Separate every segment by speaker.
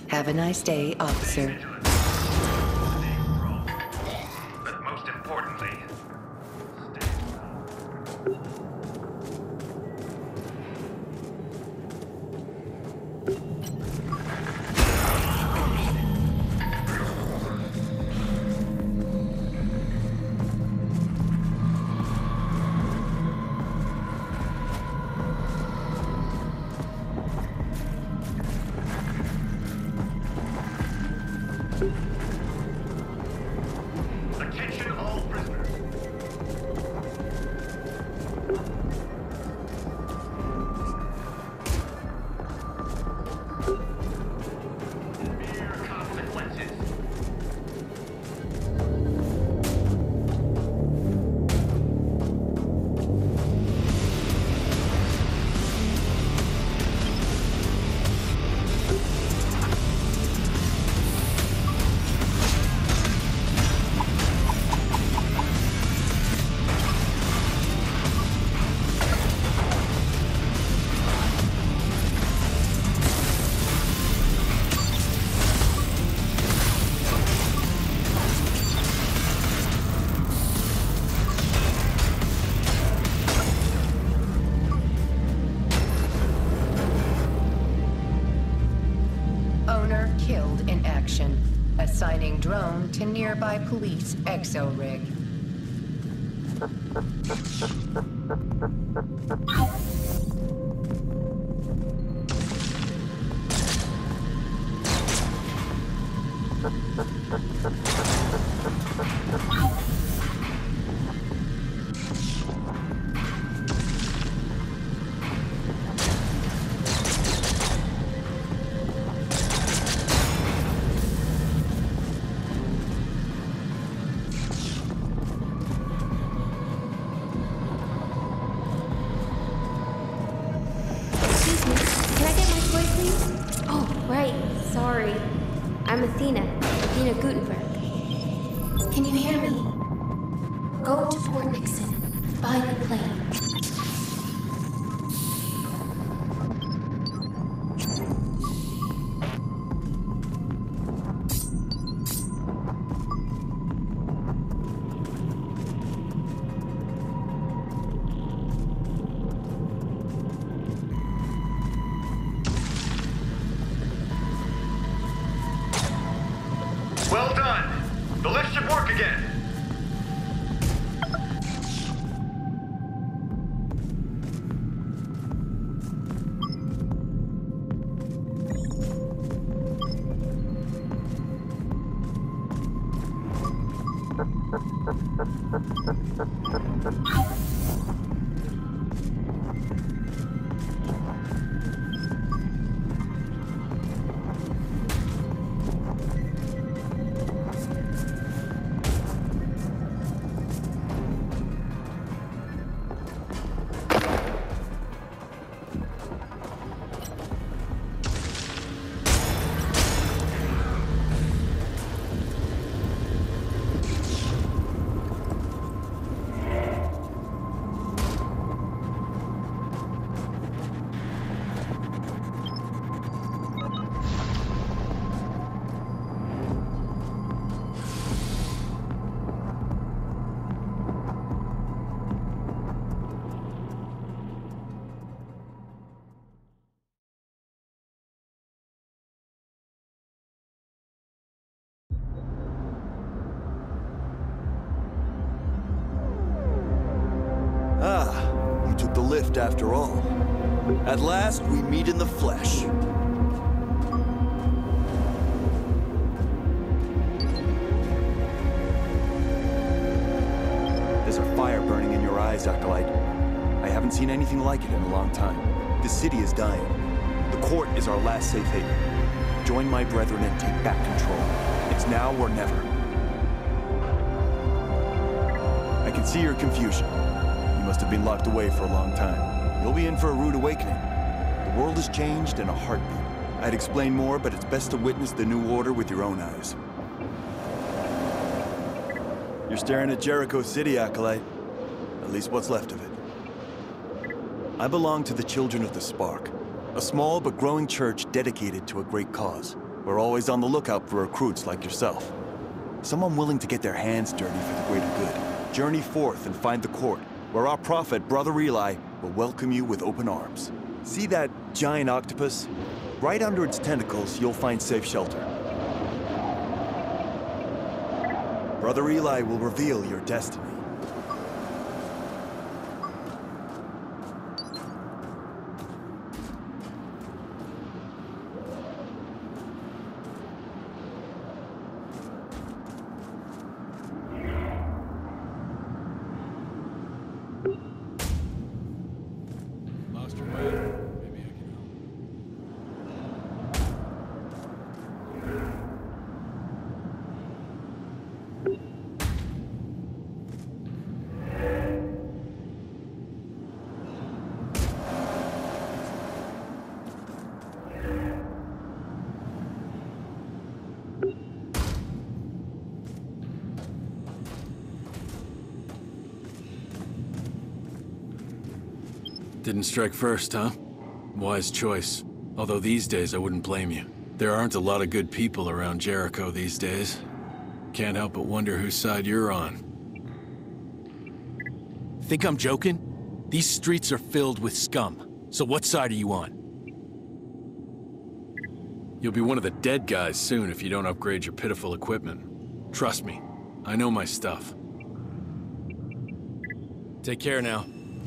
Speaker 1: Have a nice day, officer.
Speaker 2: But most importantly, attention all prisoners. Severe consequences.
Speaker 1: Owner killed in action. Assigning drone to nearby police exo rig.
Speaker 3: Excuse me, can I get my toy, please? Oh, right, sorry. I'm Athena Gutenberg. Can you hear me? Go to Fort Nixon. Find the plane.
Speaker 2: Well done. The lift should work again.
Speaker 4: Ah, you took the lift after all. At last, we meet in the flesh. There's a fire burning in your eyes, Acolyte. I haven't seen anything like it in a long time. The city is dying. The court is our last safe haven. Join my brethren and take back control. It's now or never. I can see your confusion. You must have been locked away for a long time. You'll be in for a rude awakening. The world has changed in a heartbeat. I'd explain more, but it's best to witness the new order with your own eyes. You're staring at Jericho City, Acolyte. At least what's left of it. I belong to the Children of the Spark, a small but growing church dedicated to a great cause. We're always on the lookout for recruits like yourself. Someone willing to get their hands dirty for the greater good. Journey forth and find the court, where our prophet, Brother Eli, will welcome you with open arms. See that giant octopus? Right under its tentacles, you'll find safe shelter. Brother Eli will reveal your destiny.
Speaker 5: Lost your way? Maybe I can help. Didn't strike first, huh? Wise choice. Although these days I wouldn't blame you. There aren't a lot of good people around Jericho these days. Can't help but wonder whose side you're on. Think I'm joking? These streets are filled with scum. So what side are you on? You'll be one of the dead guys soon if you don't upgrade your pitiful equipment. Trust me, I know my stuff. Take care now.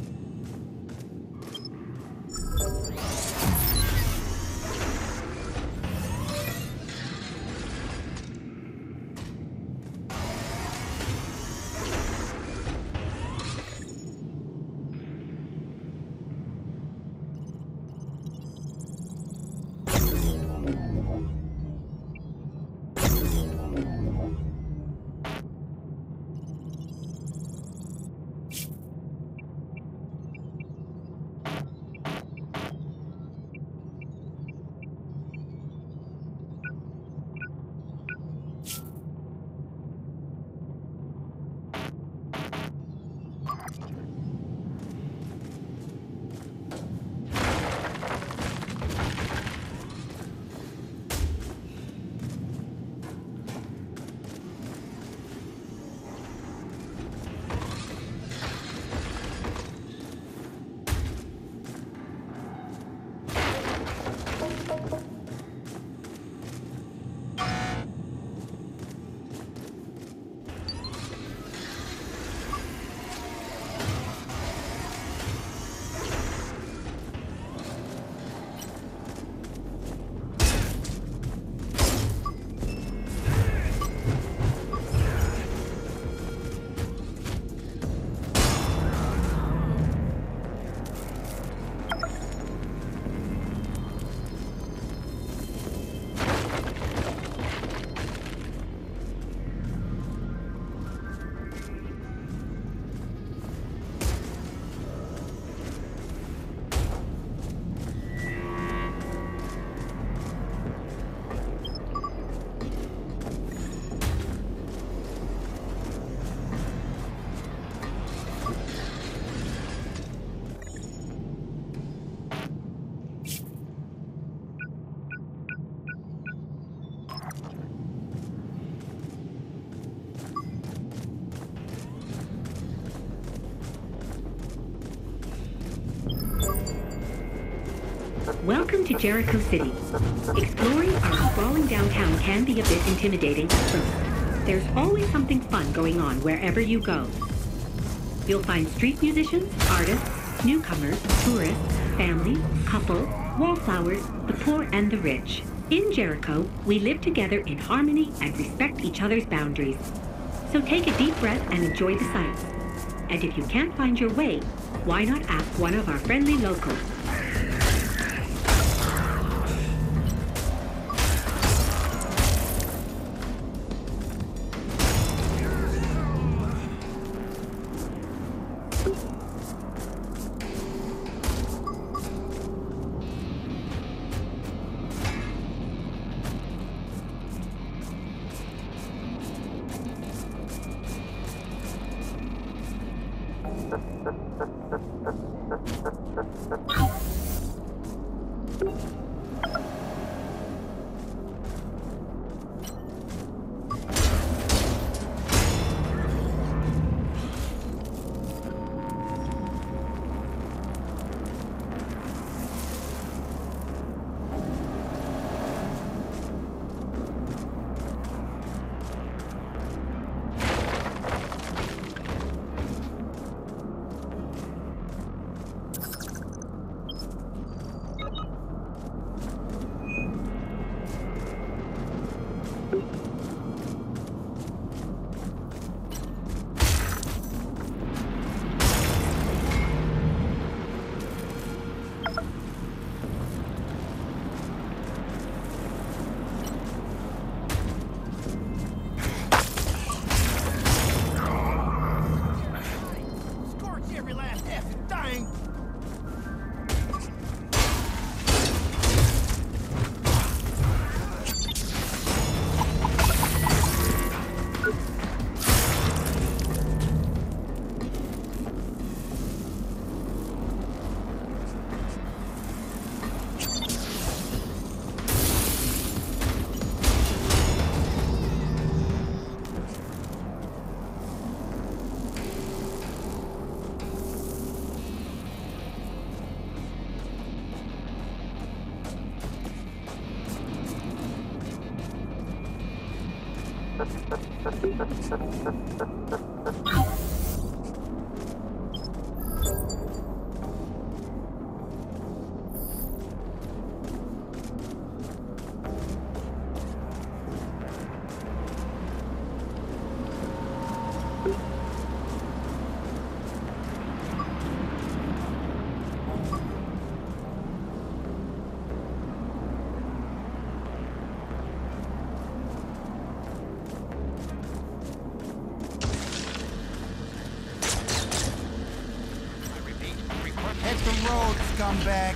Speaker 6: Welcome to Jericho City. Exploring our sprawling downtown can be a bit intimidating at first. There's always something fun going on wherever you go. You'll find street musicians, artists, newcomers, tourists, family, couple, wallflowers, the poor and the rich. In Jericho, we live together in harmony and respect each other's boundaries. So take a deep breath and enjoy the sights. And if you can't find your way, why not ask one of our friendly locals?
Speaker 7: Hit the road, scumbag!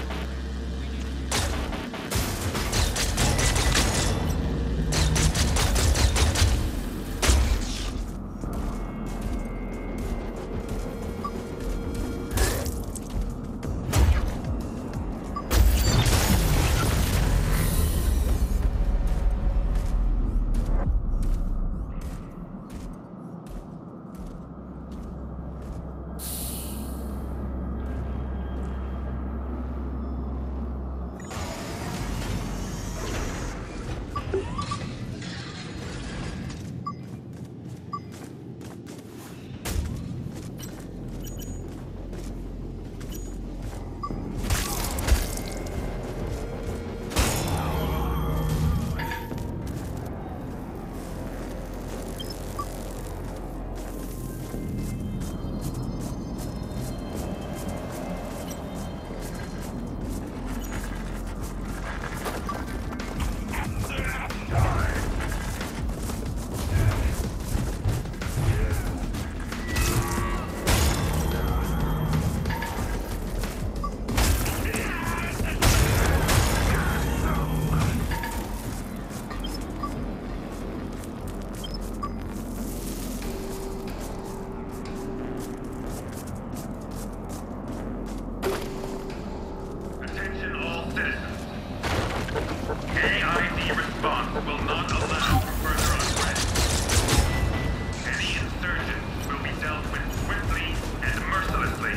Speaker 2: Attention all citizens. AID response will not allow for further unrest. Any insurgents will be dealt with swiftly and mercilessly.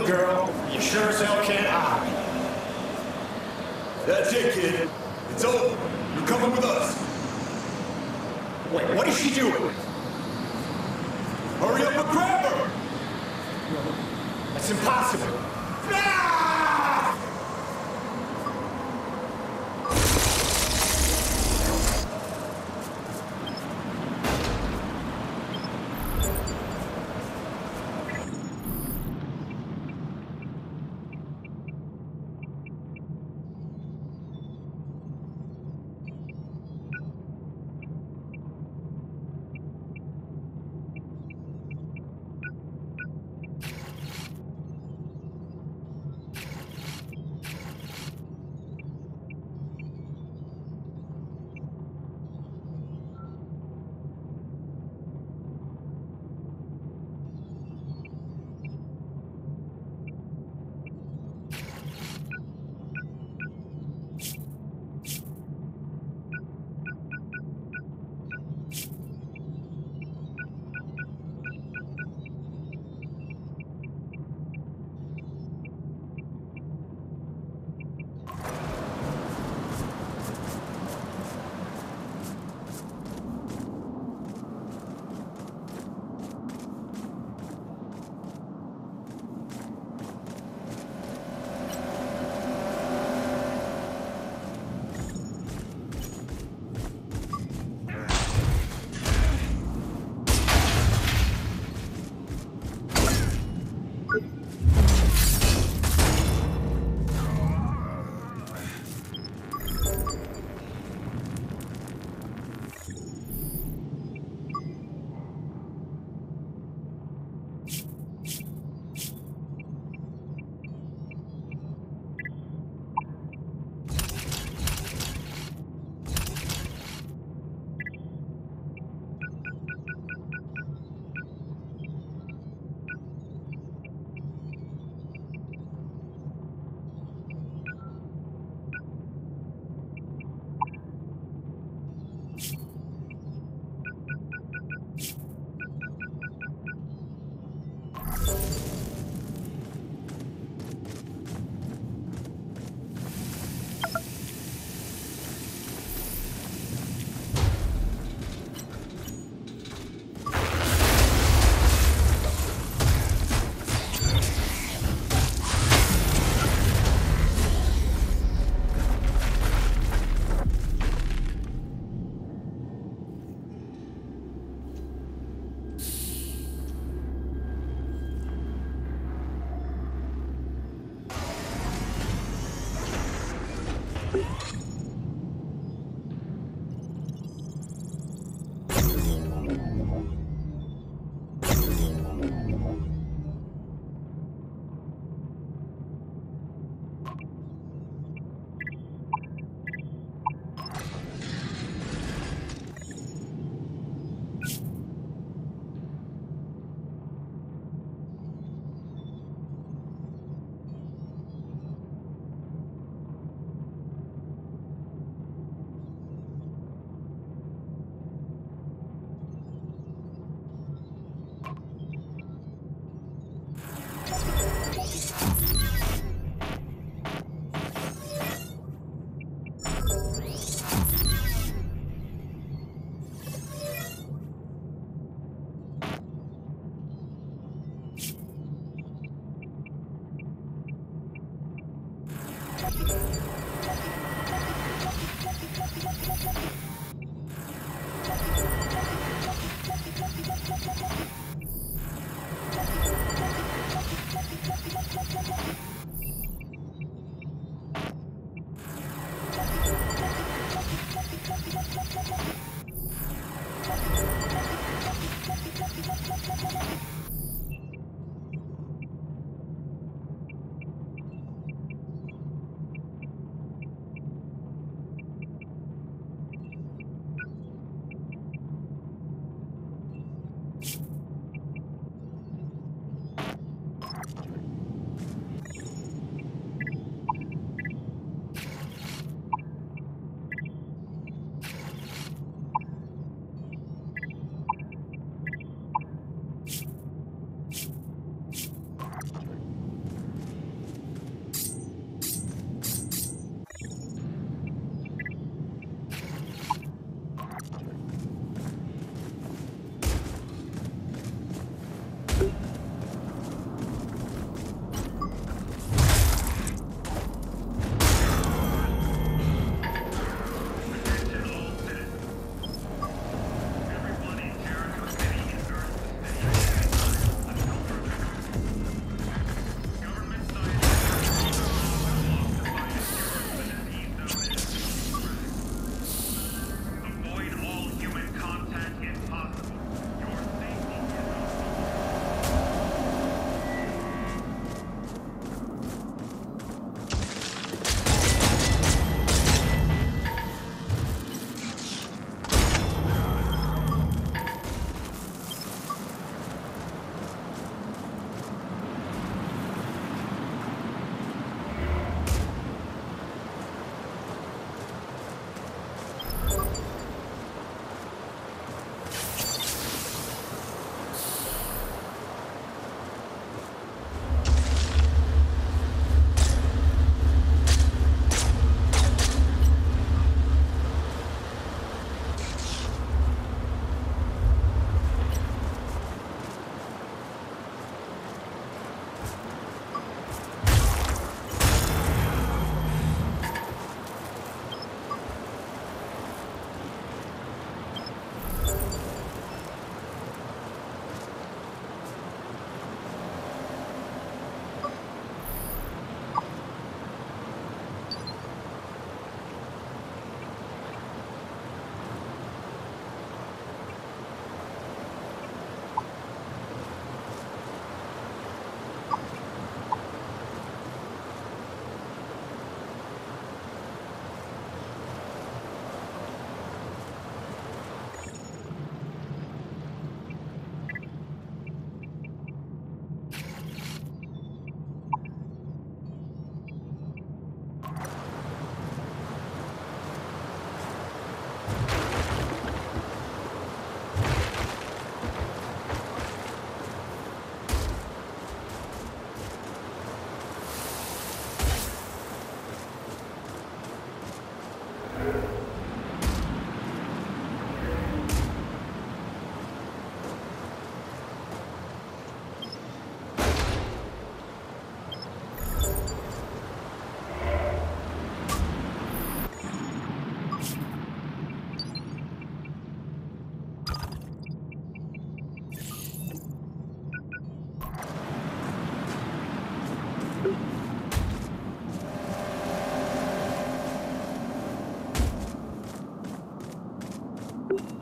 Speaker 8: girl, you sure as hell can't hide.
Speaker 4: That's it, kid. It's over. You're coming with us.
Speaker 8: Wait, what is she doing?
Speaker 4: Hurry up and grab her!
Speaker 8: That's impossible.
Speaker 4: Ah!
Speaker 3: Bye.